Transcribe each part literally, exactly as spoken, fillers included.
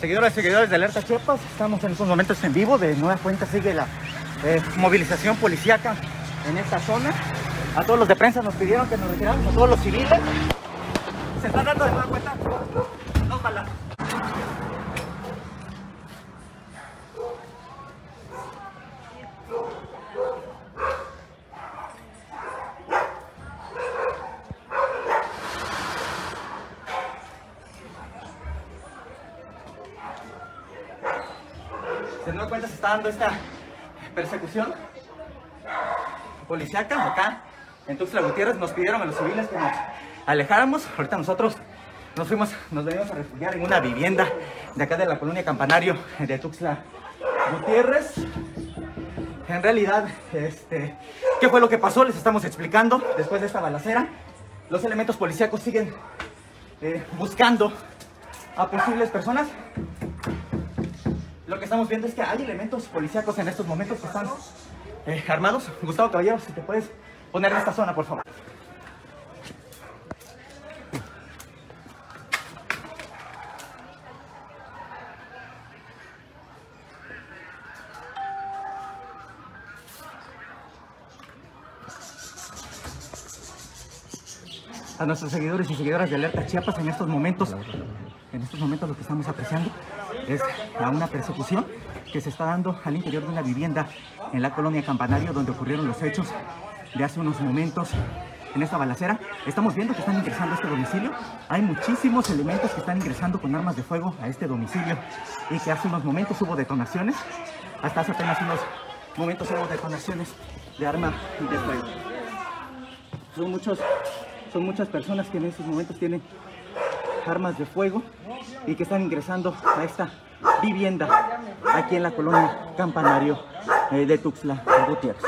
Seguidoras y seguidores de Alerta Chiapas, estamos en estos momentos en vivo. De nueva cuenta sigue la eh, movilización policíaca en esta zona. A todos los de prensa nos pidieron que nos retiráramos, a todos los civiles. Se están dando de nueva cuenta dos balazos. De nueva cuenta se está dando esta persecución policíaca acá en Tuxtla Gutiérrez. Nos pidieron a los civiles que nos alejáramos. Ahorita nosotros nos fuimos, nos venimos a refugiar en una vivienda de acá de la colonia Campanario de Tuxtla Gutiérrez. En realidad, este, ¿qué fue lo que pasó? Les estamos explicando. Después de esta balacera, los elementos policíacos siguen eh, buscando a posibles personas. Lo que estamos viendo es que hay elementos policíacos en estos momentos que están eh, armados. Gustavo Caballero, si te puedes poner en esta zona, por favor. A nuestros seguidores y seguidoras de Alerta Chiapas, en estos momentos, en estos momentos lo que estamos apreciando es a una persecución que se está dando al interior de una vivienda en la colonia Campanario, donde ocurrieron los hechos de hace unos momentos en esta balacera. Estamos viendo que están ingresando a este domicilio. Hay muchísimos elementos que están ingresando con armas de fuego a este domicilio y que hace unos momentos hubo detonaciones. Hasta hace apenas unos momentos hubo detonaciones de arma de fuego. Son muchos, son muchas personas que en estos momentos tienen armas de fuego y que están ingresando a esta vivienda aquí en la colonia Campanario eh, de Tuxtla Gutiérrez.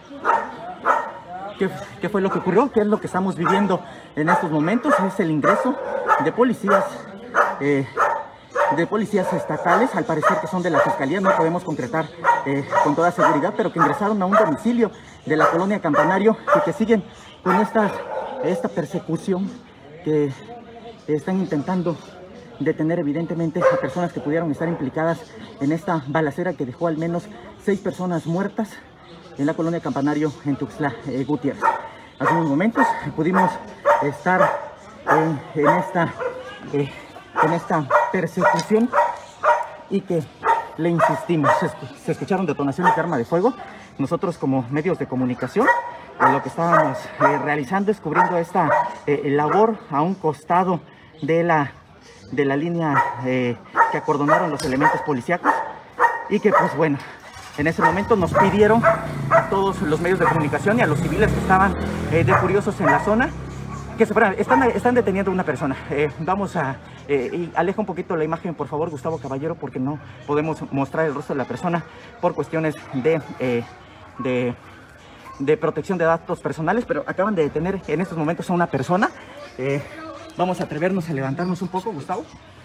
¿Qué, ¿Qué fue lo que ocurrió? ¿Qué es lo que estamos viviendo en estos momentos? Es el ingreso de policías eh, de policías estatales, al parecer que son de la Fiscalía, no podemos concretar eh, con toda seguridad, pero que ingresaron a un domicilio de la colonia Campanario y que siguen con esta, esta persecución, que están intentando detener evidentemente a personas que pudieron estar implicadas en esta balacera que dejó al menos seis personas muertas en la colonia Campanario en Tuxtla eh, Gutiérrez. Hace unos momentos pudimos estar en, en, esta, eh, en esta persecución y que le insistimos. Se, se escucharon detonaciones de arma de fuego. Nosotros, como medios de comunicación, eh, lo que estábamos eh, realizando es cubriendo esta eh, labor a un costado de la, de la línea eh, que acordonaron los elementos policíacos, y que pues bueno, en ese momento nos pidieron a todos los medios de comunicación y a los civiles que estaban eh, de curiosos en la zona que se fueran. Están, están deteniendo a una persona. Eh, vamos a... Eh, y aleja un poquito la imagen, por favor, Gustavo Caballero, porque no podemos mostrar el rostro de la persona por cuestiones de... Eh, de de protección de datos personales, pero acaban de detener en estos momentos a una persona. Eh, vamos a atrevernos a levantarnos un poco, Gustavo.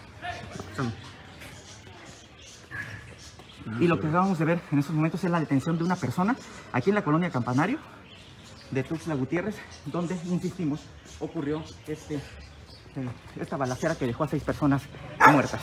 Y lo que acabamos de ver en estos momentos es la detención de una persona aquí en la colonia Campanario de Tuxtla Gutiérrez, donde, insistimos, ocurrió este, eh, esta balacera que dejó a seis personas muertas.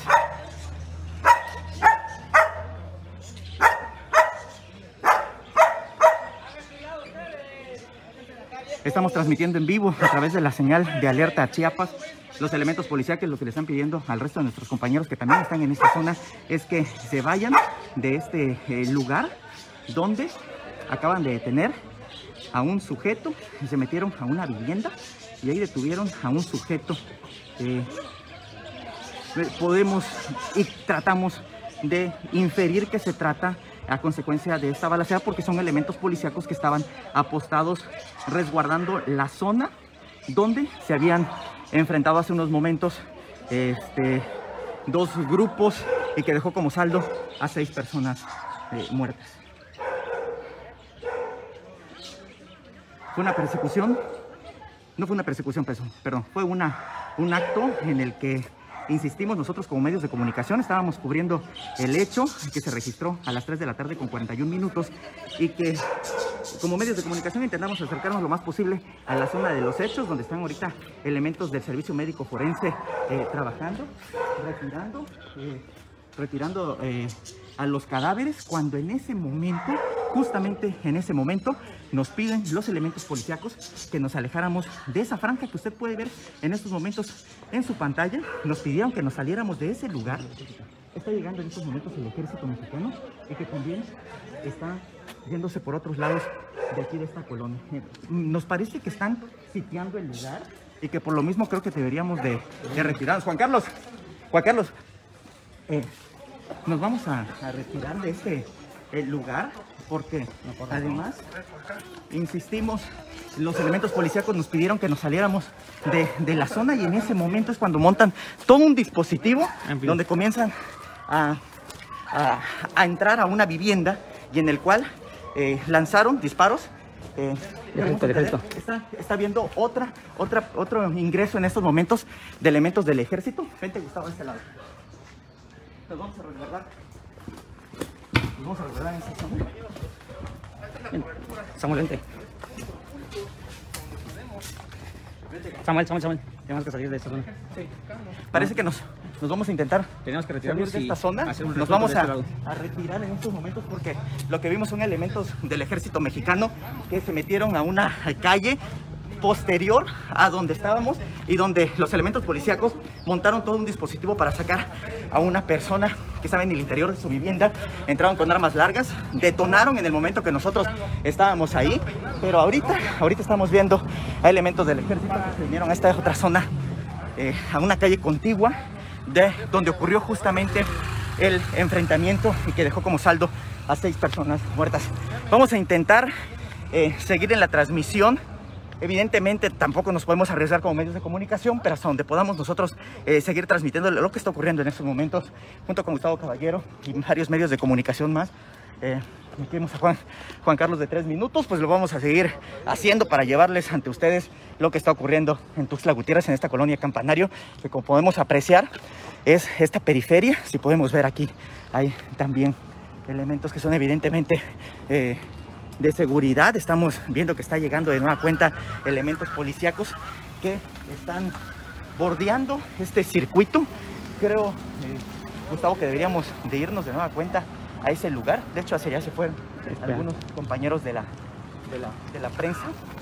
Estamos transmitiendo en vivo a través de la señal de Alerta Chiapas. Los elementos policiales, lo que le están pidiendo al resto de nuestros compañeros que también están en esta zona es que se vayan de este eh, lugar donde acaban de detener a un sujeto y se metieron a una vivienda y ahí detuvieron a un sujeto. Eh, podemos y tratamos de inferir que se trata a consecuencia de esta balacera, porque son elementos policíacos que estaban apostados resguardando la zona donde se habían enfrentado hace unos momentos este, dos grupos y que dejó como saldo a seis personas eh, muertas. Fue una persecución, no fue una persecución, perdón, fue una, un acto en el que, insistimos, nosotros como medios de comunicación estábamos cubriendo el hecho que se registró a las tres de la tarde con cuarenta y un minutos y que como medios de comunicación intentamos acercarnos lo más posible a la zona de los hechos, donde están ahorita elementos del servicio médico forense eh, trabajando, retirando eh, retirando eh, a los cadáveres, cuando en ese momento, justamente en ese momento, nos piden los elementos policíacos que nos alejáramos de esa franja que usted puede ver en estos momentos en su pantalla. Nos pidieron que nos saliéramos de ese lugar. Está llegando en estos momentos el ejército mexicano y que también está yéndose por otros lados de aquí de esta colonia. Nos parece que están sitiando el lugar y que por lo mismo creo que deberíamos de, de retirarnos. Juan Carlos, Juan Carlos, eh, nos vamos a, a retirar de este eh, lugar porque además, insistimos, los elementos policíacos nos pidieron que nos saliéramos de, de la zona y en ese momento es cuando montan todo un dispositivo donde comienzan a, a, a entrar a una vivienda y en el cual eh, lanzaron disparos. Eh, está, está viendo otra, otra, otro ingreso en estos momentos de elementos del ejército. Vente, Gustavo, a este lado. Nos vamos a resguardar. Nos vamos a resguardar en esa zona. Samuel, vente. Samuel, Samuel, Samuel. Tenemos que salir de esta zona. Sí. Parece que nos, nos vamos a intentar Tenemos que retirarnos salir de esta zona. Nos vamos a, a retirar en estos momentos porque lo que vimos son elementos del ejército mexicano que se metieron a una calle posterior a donde estábamos y donde los elementos policíacos montaron todo un dispositivo para sacar a una persona que estaba en el interior de su vivienda. Entraron con armas largas, detonaron en el momento que nosotros estábamos ahí, pero ahorita, ahorita estamos viendo a elementos del ejército que se vinieron a esta otra zona, eh, a una calle contigua de donde ocurrió justamente el enfrentamiento y que dejó como saldo a seis personas muertas. Vamos a intentar eh, seguir en la transmisión. Evidentemente tampoco nos podemos arriesgar como medios de comunicación, pero hasta donde podamos nosotros eh, seguir transmitiendo lo que está ocurriendo en estos momentos, junto con Gustavo Caballero y varios medios de comunicación más. Eh, aquí vemos a Juan, Juan Carlos de tres minutos, pues lo vamos a seguir haciendo para llevarles ante ustedes lo que está ocurriendo en Tuxtla Gutiérrez, en esta colonia Campanario, que como podemos apreciar es esta periferia. Si podemos ver aquí, hay también elementos que son evidentemente eh, de seguridad. Estamos viendo que está llegando de nueva cuenta elementos policíacos que están bordeando este circuito. Creo, eh, Gustavo, que deberíamos de irnos de nueva cuenta a ese lugar. De hecho, hacia allá se fueron algunos compañeros de la, de la, de la prensa.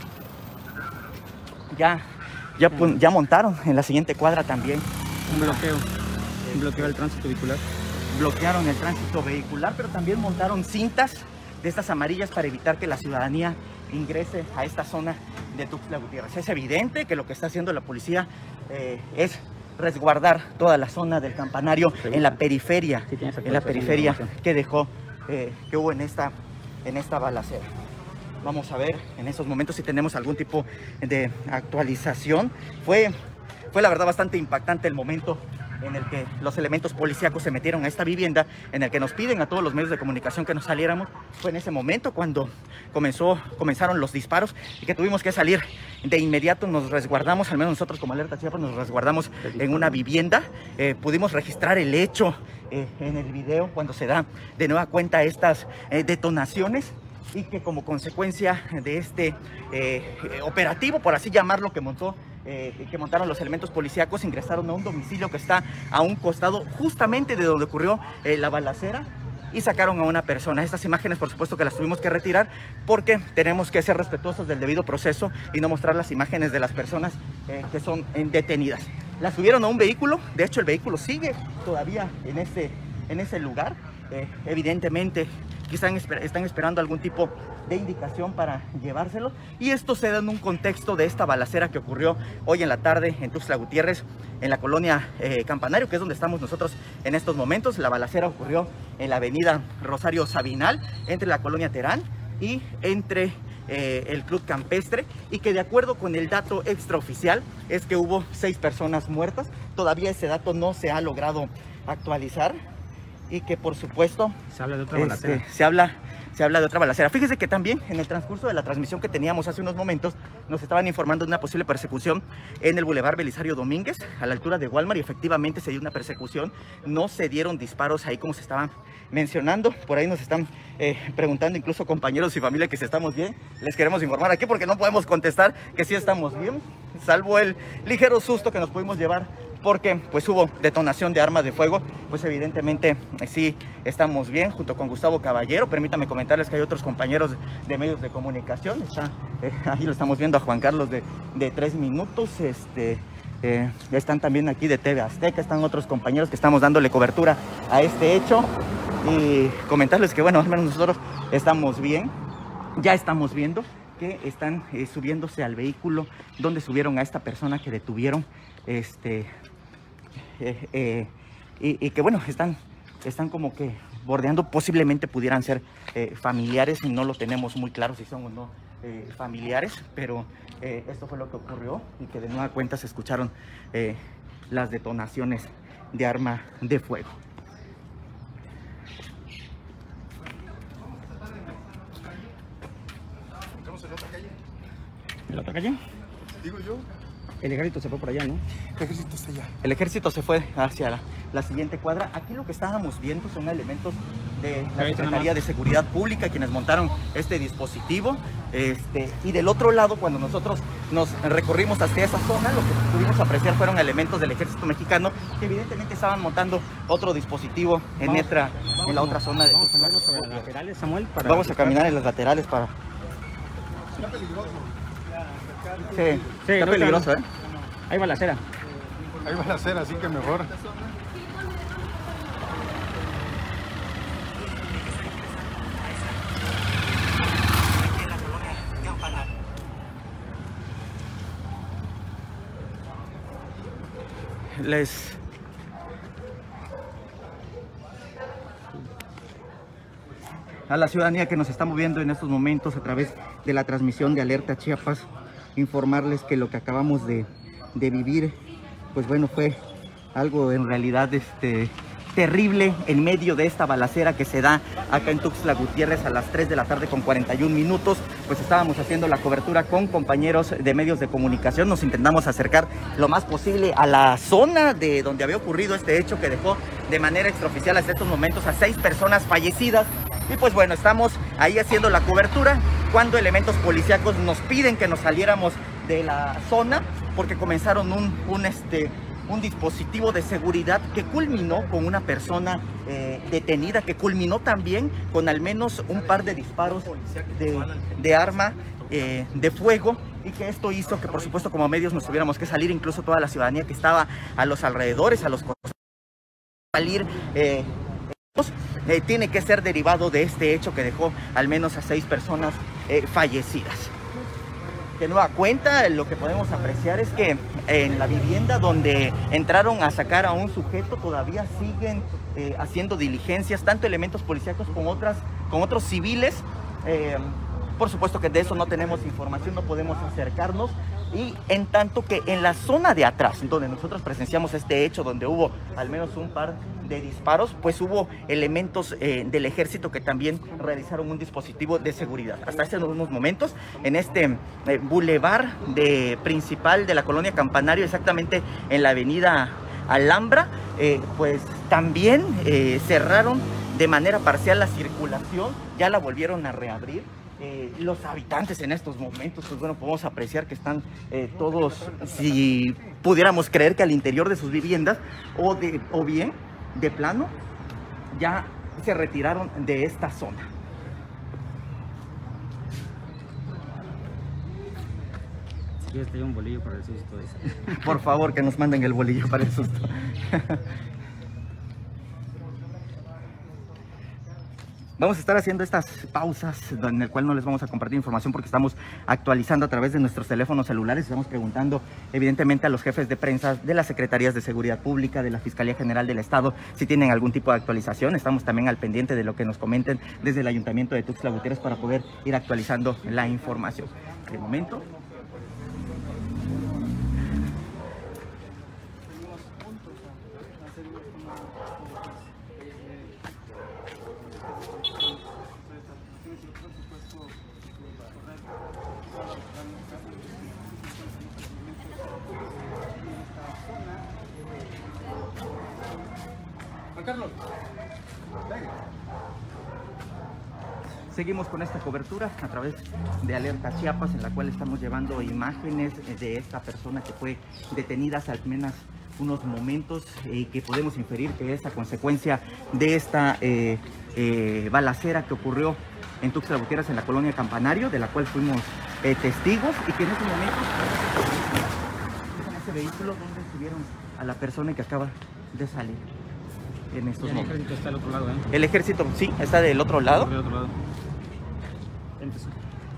Ya, ya, ya montaron en la siguiente cuadra también un bloqueo, un bloqueo del tránsito vehicular. Bloquearon el tránsito vehicular, pero también montaron cintas de estas amarillas para evitar que la ciudadanía ingrese a esta zona de Tuxtla Gutiérrez. Es evidente que lo que está haciendo la policía eh, es resguardar toda la zona del Campanario en la periferia, sí, en la periferia que dejó, eh, que hubo en esta, en esta balacera. Vamos a ver en estos momentos si tenemos algún tipo de actualización. Fue, fue la verdad bastante impactante el momento en el que los elementos policíacos se metieron a esta vivienda, en el que nos piden a todos los medios de comunicación que nos saliéramos. Fue en ese momento cuando comenzó, comenzaron los disparos y que tuvimos que salir de inmediato. Nos resguardamos, al menos nosotros como Alerta Chiapas nos resguardamos en una vivienda. Eh, pudimos registrar el hecho eh, en el video cuando se da de nueva cuenta estas eh, detonaciones, y que como consecuencia de este eh, operativo, por así llamarlo, que montó Eh, que montaron los elementos policíacos, ingresaron a un domicilio que está a un costado justamente de donde ocurrió eh, la balacera y sacaron a una persona. Estas imágenes, por supuesto, que las tuvimos que retirar porque tenemos que ser respetuosos del debido proceso y no mostrar las imágenes de las personas eh, que son eh, detenidas. Las subieron a un vehículo. De hecho, el vehículo sigue todavía en ese, en ese lugar. Eh, evidentemente están, están esperando algún tipo de indicación para llevárselo, y esto se da en un contexto de esta balacera que ocurrió hoy en la tarde en Tuxtla Gutiérrez, en la colonia eh, Campanario, que es donde estamos nosotros en estos momentos. La balacera ocurrió en la avenida Rosario Sabinal, entre la colonia Terán y entre eh, el Club Campestre, y que de acuerdo con el dato extraoficial es que hubo seis personas muertas. Todavía ese dato no se ha logrado actualizar, y que por supuesto se habla de otra balacera. Este, se habla se habla de otra balacera. Fíjese que también en el transcurso de la transmisión que teníamos hace unos momentos nos estaban informando de una posible persecución en el Boulevard Belisario Domínguez, a la altura de Walmart, y efectivamente se dio una persecución. No se dieron disparos ahí como se estaban mencionando. Por ahí nos están eh, preguntando incluso compañeros y familia que si estamos bien. Les queremos informar aquí porque no podemos contestar que sí estamos bien, salvo el ligero susto que nos pudimos llevar porque pues hubo detonación de armas de fuego. Pues evidentemente eh, sí estamos bien junto con Gustavo Caballero. Permítame comentarles que hay otros compañeros de, de medios de comunicación. Está, eh, ahí lo estamos viendo a Juan Carlos de, de tres minutos. Este, eh, están también aquí de T V Azteca, están otros compañeros que estamos dándole cobertura a este hecho. Y comentarles que bueno, al menos nosotros estamos bien. Ya estamos viendo que están eh, subiéndose al vehículo donde subieron a esta persona que detuvieron. Este... Eh, eh, y, y que bueno, están, están como que bordeando, posiblemente pudieran ser eh, familiares, y no lo tenemos muy claro si son o no eh, familiares, pero eh, esto fue lo que ocurrió, y que de nueva cuenta se escucharon eh, las detonaciones de arma de fuego. ¿Estamos en otra calle? ¿En la otra calle? Digo yo. El ejército se fue por allá, ¿no? El ejército está allá. El ejército se fue hacia la, la siguiente cuadra. Aquí lo que estábamos viendo son elementos de la Secretaría de Seguridad Pública quienes montaron este dispositivo. Este, y del otro lado, cuando nosotros nos recorrimos hacia esa zona, lo que pudimos apreciar fueron elementos del ejército mexicano que evidentemente estaban montando otro dispositivo en, vamos, otra, vamos, en la otra zona. De vamos a caminar sobre las laterales, Samuel. Para vamos a caminar en las laterales para... Está peligroso. Sí, sí, está peligroso, ¿eh? Ahí va la acera. Ahí va la acera, así que mejor. Les... a la ciudadanía que nos está moviendo en estos momentos a través de la transmisión de Alerta Chiapas, informarles que lo que acabamos de, de vivir, pues bueno, fue algo en realidad este, terrible en medio de esta balacera que se da acá en Tuxtla Gutiérrez a las tres de la tarde con cuarenta y un minutos. Pues estábamos haciendo la cobertura con compañeros de medios de comunicación, nos intentamos acercar lo más posible a la zona de donde había ocurrido este hecho que dejó de manera extraoficial hasta estos momentos a seis personas fallecidas. Y pues bueno, estamos ahí haciendo la cobertura cuando elementos policíacos nos piden que nos saliéramos de la zona porque comenzaron un, un, este, un dispositivo de seguridad que culminó con una persona eh, detenida, que culminó también con al menos un par de disparos de, de arma eh, de fuego, y que esto hizo que por supuesto como medios nos tuviéramos que salir, incluso toda la ciudadanía que estaba a los alrededores, a los costados, salir... Eh, Eh, tiene que ser derivado de este hecho que dejó al menos a seis personas eh, fallecidas. De nueva cuenta, lo que podemos apreciar es que en la vivienda donde entraron a sacar a un sujeto todavía siguen eh, haciendo diligencias, tanto elementos policíacos como, otras, con otros civiles. Eh, por supuesto que de eso no tenemos información, no podemos acercarnos. Y en tanto que en la zona de atrás, donde nosotros presenciamos este hecho, donde hubo al menos un par de disparos, pues hubo elementos eh, del ejército que también realizaron un dispositivo de seguridad. Hasta hace unos momentos, en este eh, bulevar de, principal de la colonia Campanario, exactamente en la avenida Alhambra, eh, pues también eh, cerraron de manera parcial la circulación, ya la volvieron a reabrir. Eh, los habitantes en estos momentos, pues bueno, podemos apreciar que están eh, todos, si pudiéramos creer que al interior de sus viviendas, o, de, o bien, de plano, ya se retiraron de esta zona. Si quieres te doy un bolillo para el susto ese. Por favor, que nos manden el bolillo para el susto. Vamos a estar haciendo estas pausas en el cual no les vamos a compartir información porque estamos actualizando a través de nuestros teléfonos celulares. Estamos preguntando evidentemente a los jefes de prensa de las Secretarías de Seguridad Pública, de la Fiscalía General del Estado, si tienen algún tipo de actualización. Estamos también al pendiente de lo que nos comenten desde el Ayuntamiento de Tuxtla Gutiérrez para poder ir actualizando la información. De momento... Carlos, seguimos con esta cobertura a través de Alerta Chiapas, en la cual estamos llevando imágenes de esta persona que fue detenida hace apenas unos momentos eh, que podemos inferir que es a consecuencia de esta eh, eh, balacera que ocurrió en Tuxtla Gutiérrez, en la colonia Campanario, de la cual fuimos eh, testigos, y que en estos momentos, en ese vehículo donde estuvieron a la persona que acaba de salir. En estos el momentos. ejército está al otro lado, ¿eh? El ejército, sí, está del otro lado. Del otro lado. Entonces.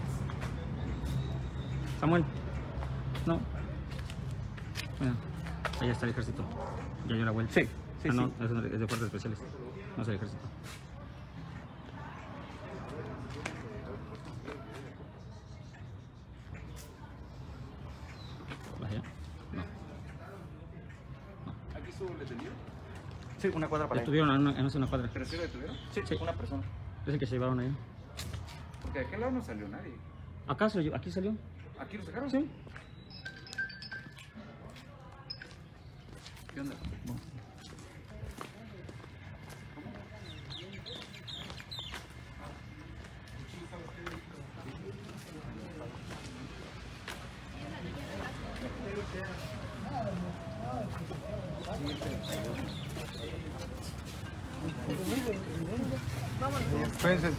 Samuel. No. Bueno, allá está el ejército. Ya dio la vuelta. Sí, sí, ah, no, sí. es de es de fuerzas especiales. No es el ejército. ¿Allá? No. ¿Aquí estuvo detenido? Sí, una cuadra para Ya allá. tuvieron en una, en una cuadra. ¿Pero sí lo detuvieron? Sí, Sí. una persona. Es el que se llevaron ahí. Porque de aquel lado no salió nadie. ¿Acá se lo llevó? ¿Aquí salió? ¿Aquí lo sacaron? Sí. ¿Qué onda? Espérense.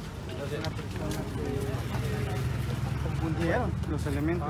Confundieron los elementos.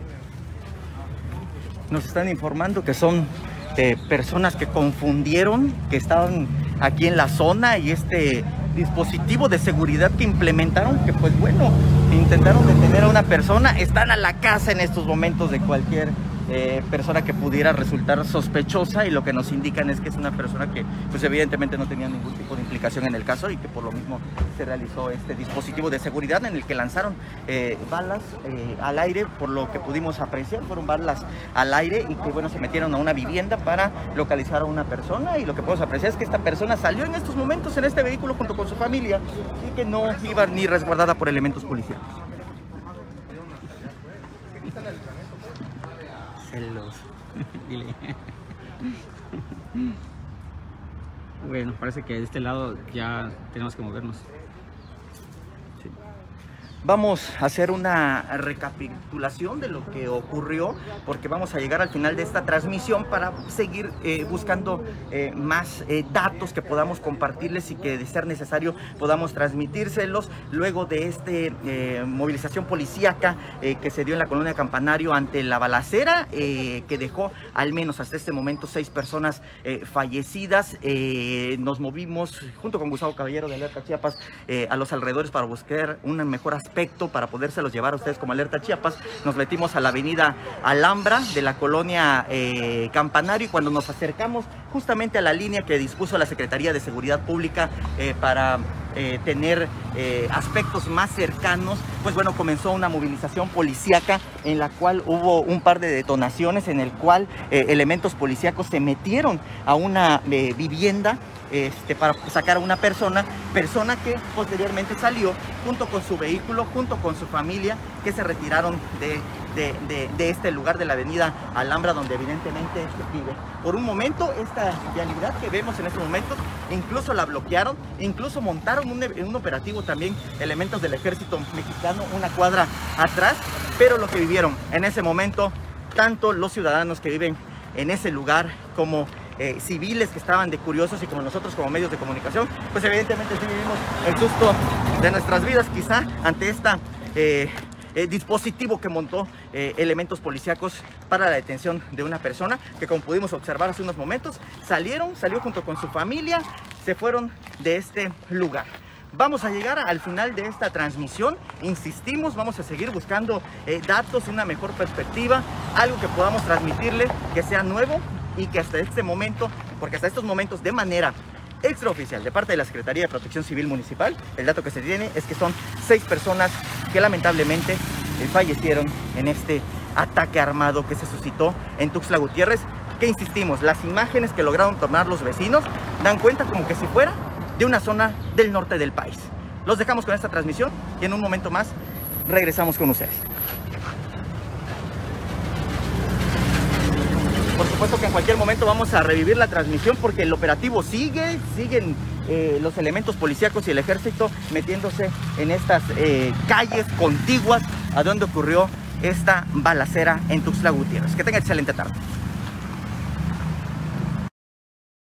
Nos están informando que son eh, personas que confundieron, que estaban aquí en la zona, y este dispositivo de seguridad que implementaron, que pues bueno, intentaron detener a una persona, están a la caza en estos momentos de cualquier eh, persona que pudiera resultar sospechosa, y lo que nos indican es que es una persona que pues evidentemente no tenía ningún tipo de implicación en el caso, y que por lo mismo se realizó este dispositivo de seguridad en el que lanzaron eh, balas eh, al aire. Por lo que pudimos apreciar, fueron balas al aire, y que bueno, se metieron a una vivienda para localizar a una persona, y lo que podemos apreciar es que esta persona salió en estos momentos en este vehículo junto con su familia, y que no iba ni resguardada por elementos policiales. Celos. Dile. Bueno, parece que de este lado ya tenemos que movernos. Vamos a hacer una recapitulación de lo que ocurrió, porque vamos a llegar al final de esta transmisión para seguir eh, buscando eh, más eh, datos que podamos compartirles, y que de ser necesario podamos transmitírselos luego de esta eh, movilización policíaca eh, que se dio en la colonia Campanario ante la balacera, eh, que dejó al menos hasta este momento seis personas eh, fallecidas. Eh, nos movimos junto con Gustavo Caballero de Alerta Chiapas eh, a los alrededores para buscar un mejor aspecto para podérselos llevar a ustedes como Alerta Chiapas. Nos metimos a la avenida Alhambra de la colonia eh, Campanario, y cuando nos acercamos justamente a la línea que dispuso la Secretaría de Seguridad Pública eh, para eh, tener eh, aspectos más cercanos, pues bueno, comenzó una movilización policíaca en la cual hubo un par de detonaciones, en el cual eh, elementos policíacos se metieron a una eh, vivienda Este, para sacar a una persona, persona que posteriormente salió junto con su vehículo, junto con su familia, que se retiraron de, de, de, de este lugar de la avenida Alhambra, donde evidentemente vive. Por un momento, esta vialidad que vemos en estos momentos, incluso la bloquearon, incluso montaron un, un operativo también elementos del ejército mexicano una cuadra atrás, pero lo que vivieron en ese momento, tanto los ciudadanos que viven en ese lugar como Eh, civiles que estaban de curiosos, y como nosotros como medios de comunicación, pues evidentemente sí vivimos el susto de nuestras vidas, quizá ante esta eh, eh, dispositivo que montó eh, elementos policíacos para la detención de una persona que, como pudimos observar hace unos momentos, salieron, salió junto con su familia, se fueron de este lugar. Vamos a llegar al final de esta transmisión, insistimos, vamos a seguir buscando eh, datos, una mejor perspectiva, algo que podamos transmitirle que sea nuevo, y que hasta este momento, porque hasta estos momentos de manera extraoficial de parte de la Secretaría de Protección Civil Municipal, el dato que se tiene es que son seis personas que lamentablemente eh, fallecieron en este ataque armado que se suscitó en Tuxtla Gutiérrez, que insistimos, las imágenes que lograron tomar los vecinos dan cuenta como que si fuera de una zona del norte del país. Los dejamos con esta transmisión y en un momento más regresamos con ustedes. Por supuesto que en cualquier momento vamos a revivir la transmisión, porque el operativo sigue, siguen eh, los elementos policíacos y el ejército metiéndose en estas eh, calles contiguas a donde ocurrió esta balacera en Tuxtla Gutiérrez. Que tengan excelente tarde.